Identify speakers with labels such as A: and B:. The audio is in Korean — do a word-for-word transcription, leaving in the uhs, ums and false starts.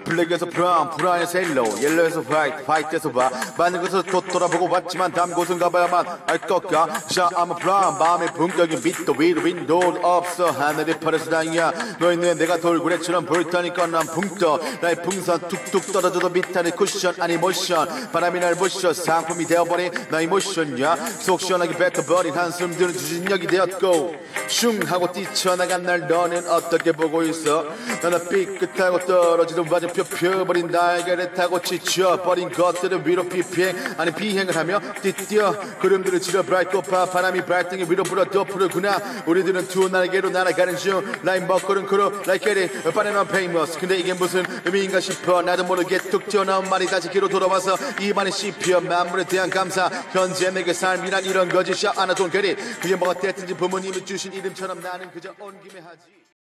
A: 블랙에서 브라운, 브라운에서 옐로우, 옐로우에서 화이트, 화이트에서 바 많은 것을 돋돌아보고 왔지만 다음 곳은 가봐야만 알 것까. 샤 I'm a brown, 마음의 본격인 빛도 위로 윈도 없어. 하늘이 파래서 다행이야. 너희는 내가 돌고래처럼 불타니까 난 붕떠. 나의 풍선 툭툭 떨어져도 밑하는 쿠션 아니 모션. 바람이 날 부셔 상품이 되어버린 나의 모션이야. 속 시원하게 뱉어버린 한숨들은 추진력이 되었고 슝 하고 뛰쳐나간 날 너는 어떻게 보고 있어. 나는 삐끗하고 떨어지던 바지 펴펴버린 날개를 타고 지쳐버린 것들은 위로 비행 아니 비행을 하며 뛰뛰어 구름들을 치러 밝고파 바람이 발등에 위로 불어 덮으르구나. 우리들은 두 날개로 날아가는 중 라인 먹고는 크루 like it 빠른 on famous. 근데 이게 무슨 의미인가 싶어. 나도 모르게 툭 튀어나온 말이 다시 귀로 돌아와서 입안에 씹혀. 만물에 대한 감사 현재 내게 삶이란 이런 거지. 샤 아나 don't get it. 그게 뭐가 됐든지 부모님이 주신 이름처럼 나는 그저 온 김에 하지.